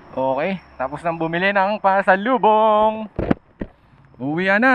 Okay, tapos nang bumili ng pasalubong. Uwi na.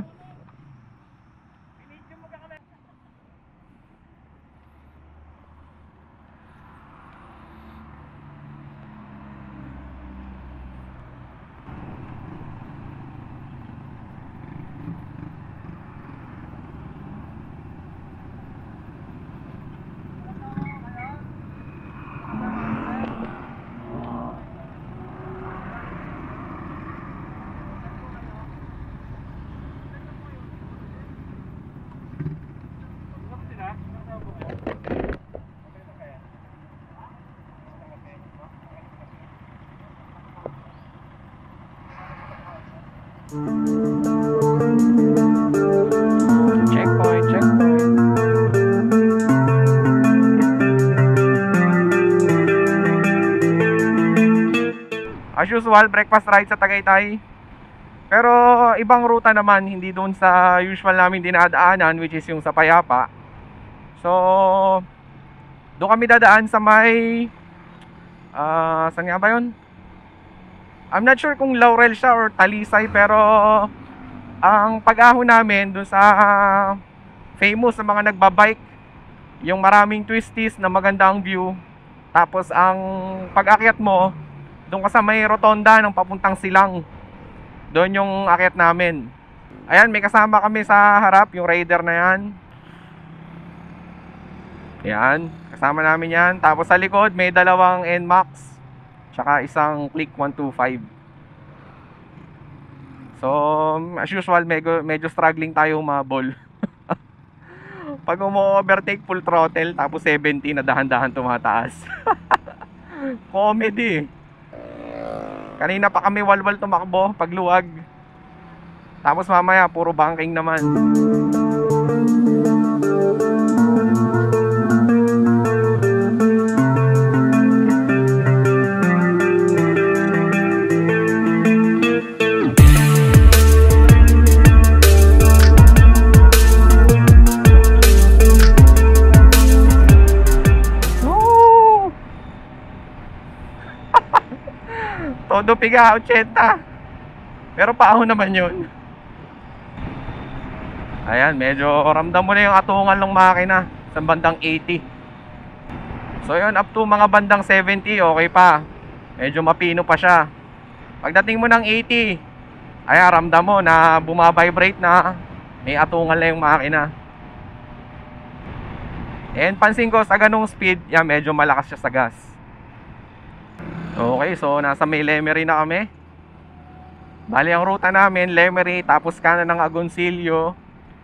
Checkpoint, checkpoint. As usual, breakfast ride sa Tagaytay. Pero ibang ruta naman, hindi doon sa usual namin dinadaanan, which is yung sa Payapa. So, doon kami dadaan sa may saan nga ba yun? I'm not sure kung Laurel siya or Talisay, pero ang pag-ahon namin doon sa famous sa mga nagbabike, yung maraming twisties na maganda ang view. Tapos ang pag-akyat mo, doon ka sa may rotonda ng papuntang Silang. Doon yung akyat namin. Ayan, may kasama kami sa harap, yung rider na yan. Yan, kasama namin yan. Tapos sa likod, may dalawang NMAX tsaka isang Click 125. So, as usual, medyo struggling tayo humabol. Pag umo-overtake, full throttle, tapos 70 na dahan-dahan tumataas. Comedy. Kanina pa kami walwal tumakbo pagluwag. Tapos mamaya puro banking naman. Todo piga 80. Pero paahon naman yun. Ayan, medyo ramdam mo na yung atungan ng makina sa bandang 80. So yun, up to mga bandang 70, okay pa. Medyo mapino pa siya. Pagdating mo ng 80, ayan, ramdam mo na bumabibrate na. May atungan na yung makina. And pansin ko sa ganung speed, yan, medyo malakas siya sa gas. Okay, so nasa may Lemery na kami. Bali ang ruta namin, Lemery, tapos kanan ng Agoncillo.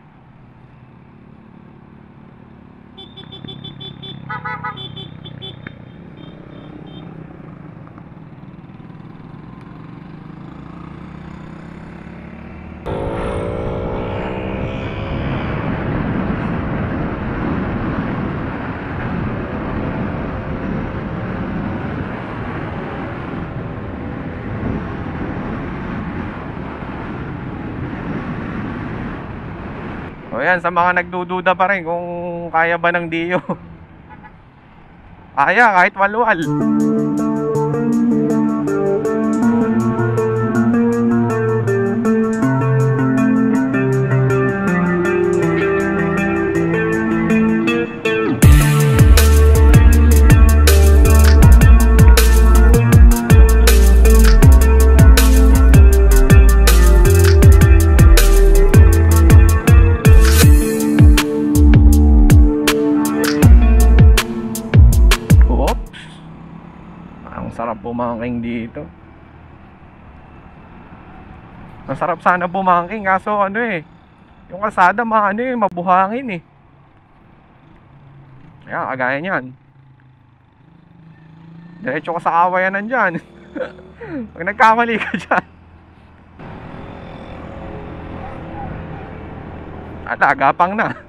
O yan, sa mga nagdududa pa rin kung kaya ba ng Dio. Kaya, kahit walwal. Sarap bumangking dito. Masarap sana bumangking, kaso ano eh, yung kalsada mabuhangin eh. Kaya kagaya niyan, diretso ka sa kawayan nandyan. Pag nagkamali ka dyan, agapang na.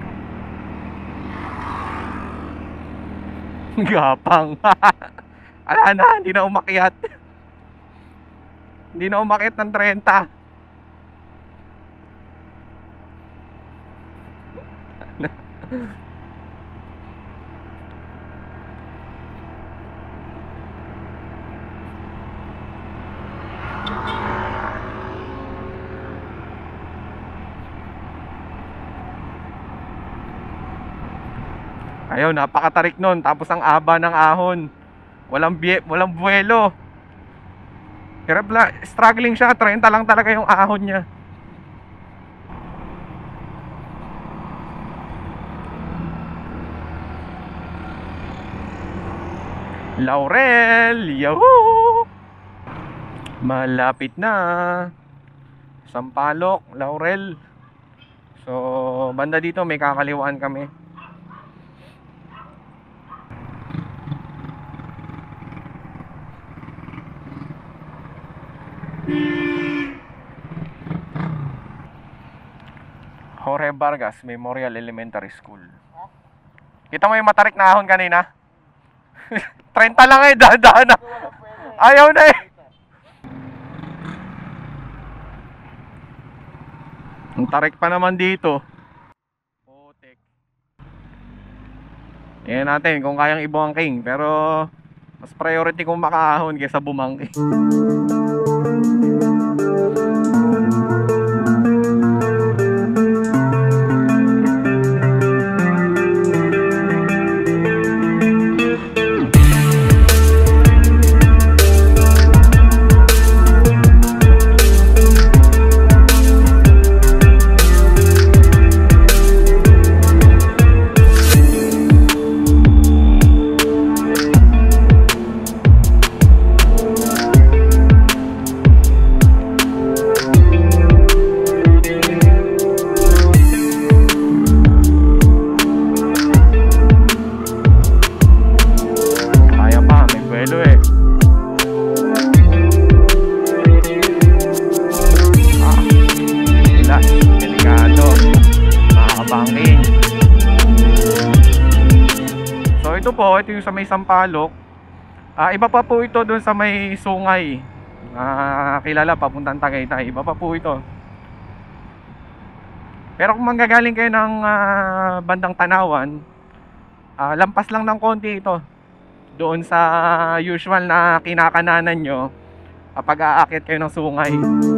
Gapang. Ala na, hindi na umakyat. Hindi na umakyat ng 30. Ayun, napakatarik nun. Tapos ang aba ng ahon. Walang buwelo. Hirap lang, struggling siya. 30 lang talaga yung ahon niya. Laurel, yahoo! Malapit na. Sampaloc, Laurel. So, banda dito may kakaliwaan kami. Jorge Vargas Memorial Elementary School. Kita mo yung matarik na ahon kanina? 30 lang eh, dahan na. Ayaw na eh. Ang tarik pa naman dito. Putik. Tingnan natin kung kayang ibungking. Pero mas priority kung makaahon kaysa bumangking. Ito yung sa may Sampaloc. Iba pa po ito doon sa may Sungay. Kilala papuntang Tagaytay. Iba pa po ito. Pero kung manggagaling kayo ng bandang Tanawan, lampas lang ng konti ito doon sa usual na kinakananan nyo kapag aakyat kayo ng Sungay.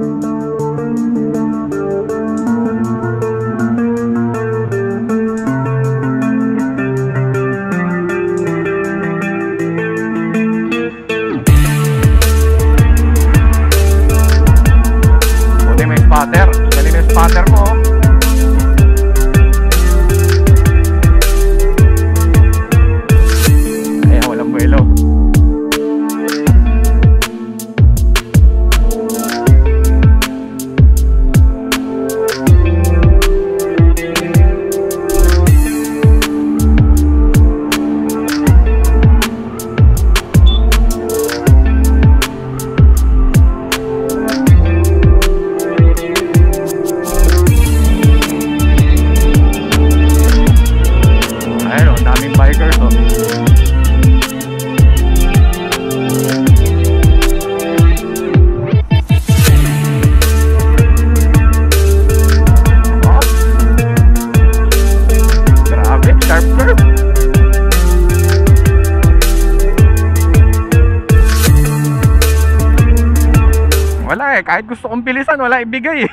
Galing yung spotter mo. Ayan, walang buwelo. Kahit gusto kong bilisan, wala ibigay eh.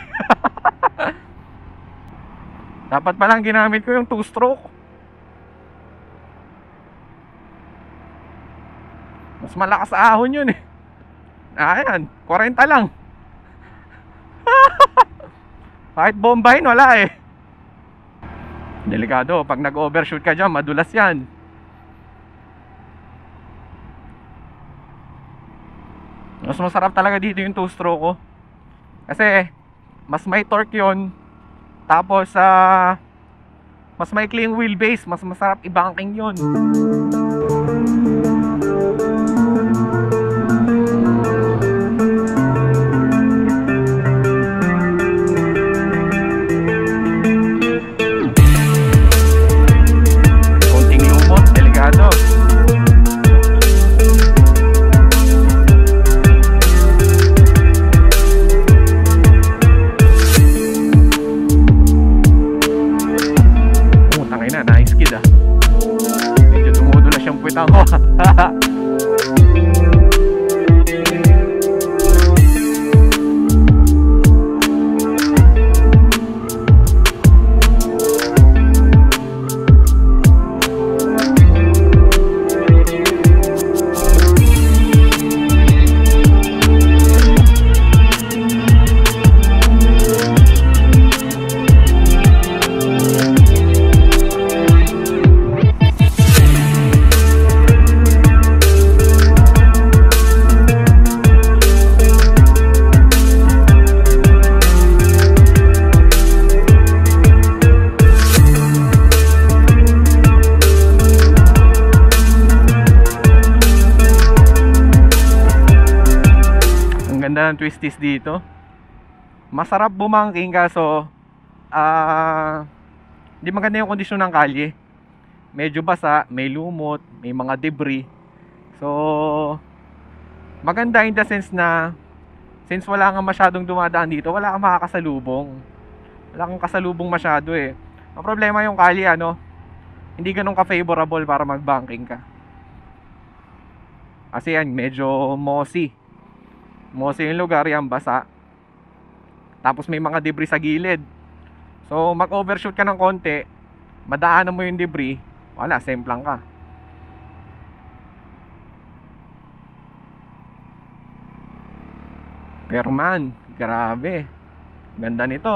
Dapat palang ginamit ko yung 2-stroke. Mas malakas ahon yun eh. Ayan, 40 lang. Kahit bombahin, wala eh. Delikado, pag nag-overshoot ka dyan, madulas yan. Mas masarap talaga dito yung 2-stroke ko. Kasi mas may torque yun. Tapos mas may clean wheelbase. Mas masarap i-banking yun. Konting lumot, delikado. Ganda ng twisties dito. Masarap bumangking kaso di maganda yung kondisyon ng kalye. Medyo basa, may lumot, may mga debris. So maganda in the sense na since wala kang masyadong dumadaan dito, wala kang makakasalubong. Wala kang kasalubong masyado eh. Ang problema yung kalye, hindi ganun ka-favorable para mag-banking ka. Kasi yan, medyo mossy. Mossy yung lugar, yan, basa. Tapos may mga debris sa gilid. So mag-overshoot ka ng konti, madaanan mo yung debris, wala, semplang ka. Pero man, grabe, ganda nito.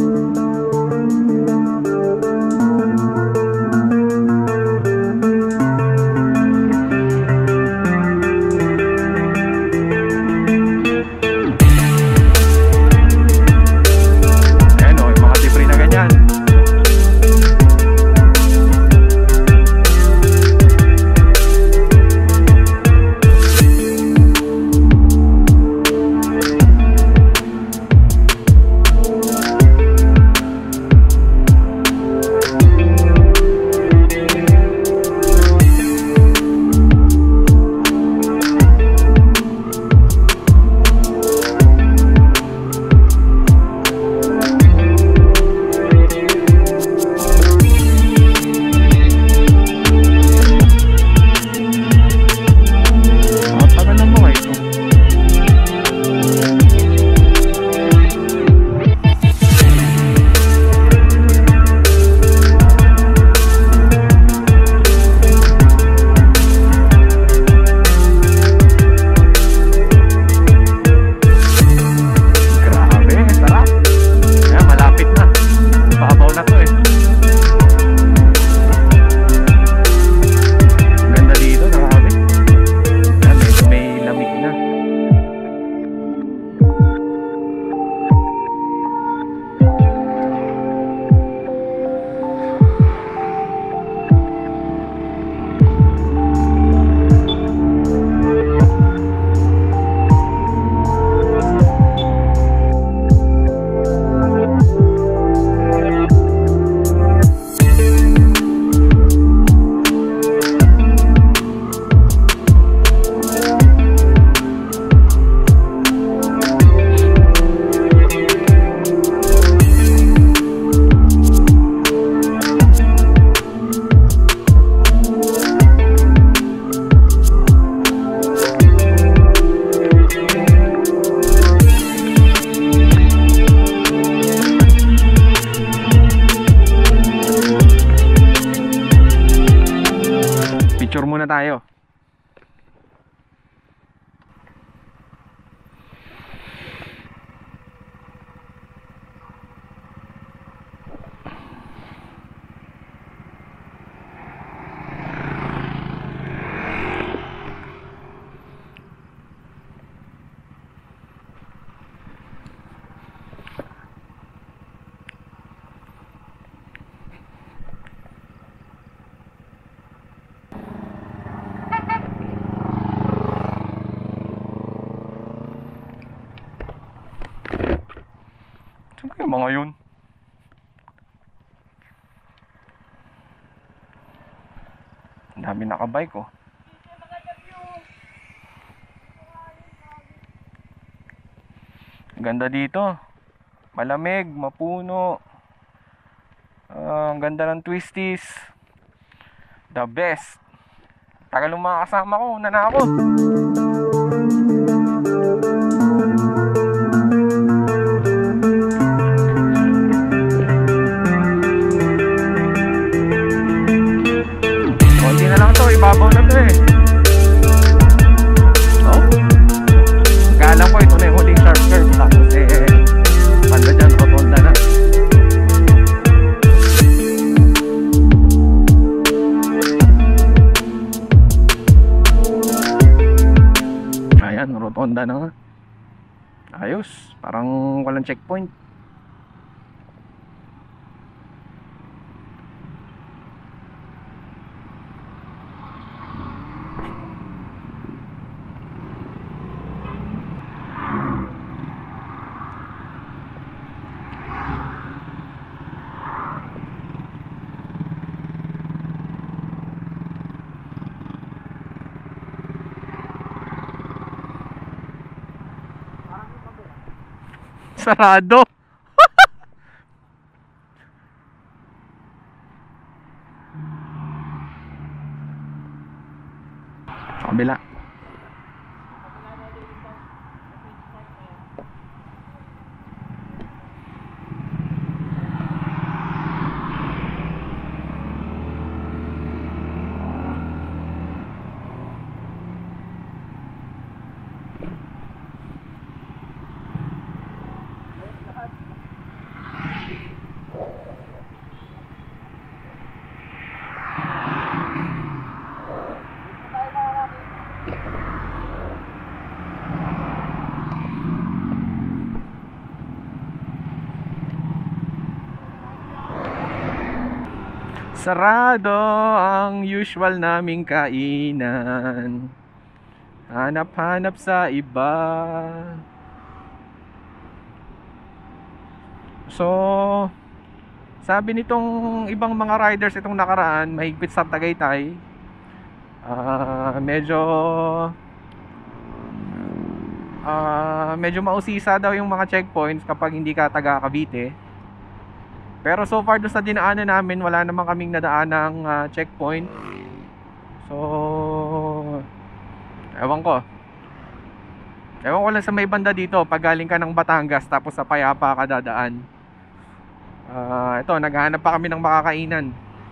Picture muna tayo. Yung mga yun. Ang dami nakabike oh. Ganda dito. Malamig, mapuno. Ang ganda ng twisties. The best. Tagal ng mga kasama ko, una na ako. Konti na lang to, ibabaw na to eh. Oh. Kala ko ito na yung huling sharp curve. Tapos banda dyan, rotonda na. Ayan, rotonda na nga. Ayos, parang walang checkpoint. Sarado. Sa kabila. Sarado ang usual naming kainan. Hanap-hanap sa iba. So, sabi nitong ibang mga riders itong nakaraan, mahigpit sa Tagaytay. Medyo mausisa daw yung mga checkpoints kapag hindi ka taga Cavite. Pero so far doon sa dinaanan namin, wala naman kaming nadaanang checkpoint. So, ewan ko lang sa may banda dito pag galing ka ng Batangas tapos sa Payapa ka dadaan. Ito, naghahanap pa kami ng makakainan.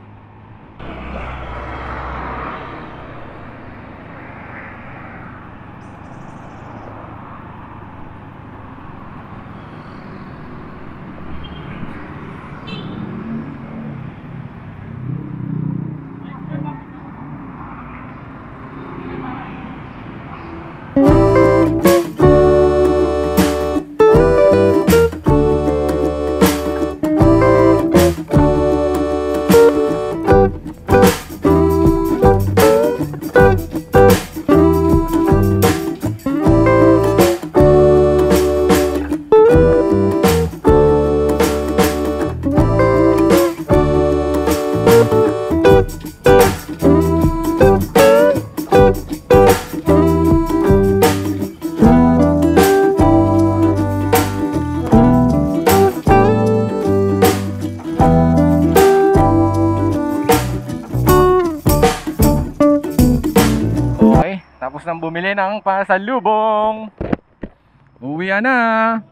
Tapos nang bumili ng pasalubong, uwi na.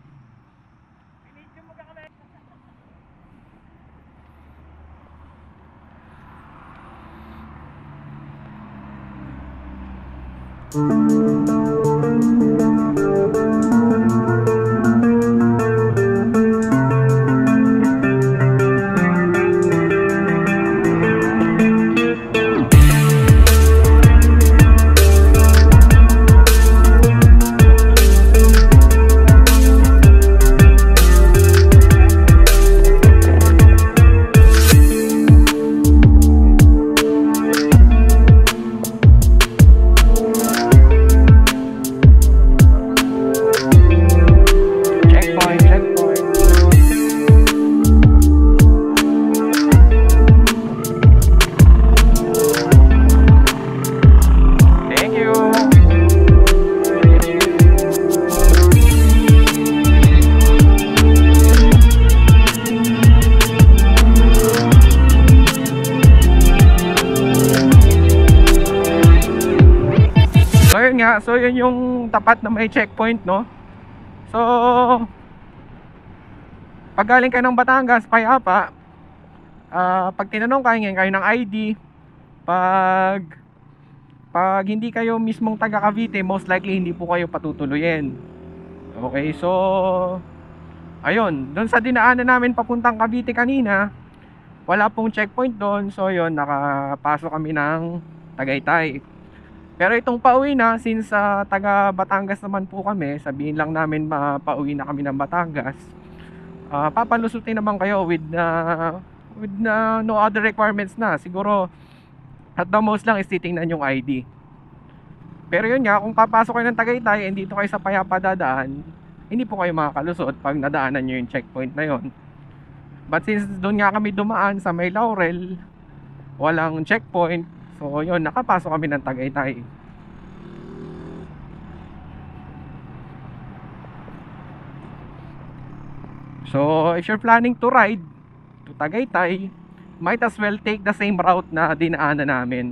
So yun yung tapat na may checkpoint, no? So pag galing ka ng Batangas, Payapa, pag tinanong kayo ng ID, pag hindi kayo mismong taga Cavite, most likely hindi po kayo patutuloyin. Okay, so ayun, doon sa dinaanan namin papuntang Cavite kanina, wala pong checkpoint doon. So yun, nakapasok kami ng Tagaytay. Pero itong pauwi na, since taga Batangas naman po kami, sabihin lang namin pauwi na kami ng Batangas, papalusutin naman kayo with no other requirements na. Siguro at the most lang is titingnan yung ID. Pero yun nga, kung papasok kayo ng Tagaytay and dito kayo sa Payapa dadaan, hindi po kayo makakalusot pag nadaanan nyo yung checkpoint na yon. But since doon nga kami dumaan sa may Laurel, walang checkpoint, so yun, nakapasok kami ng Tagaytay. So if you're planning to ride to Tagaytay, might as well take the same route na dinaanan namin.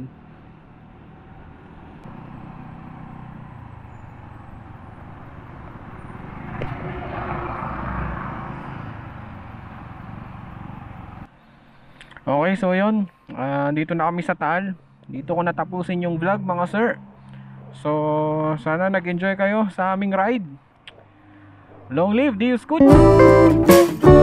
Okay, so yun, dito na kami sa Taal. Dito ko natapusin yung vlog, mga sir. So sana nag-enjoy kayo sa aming ride. Long live the Scoot!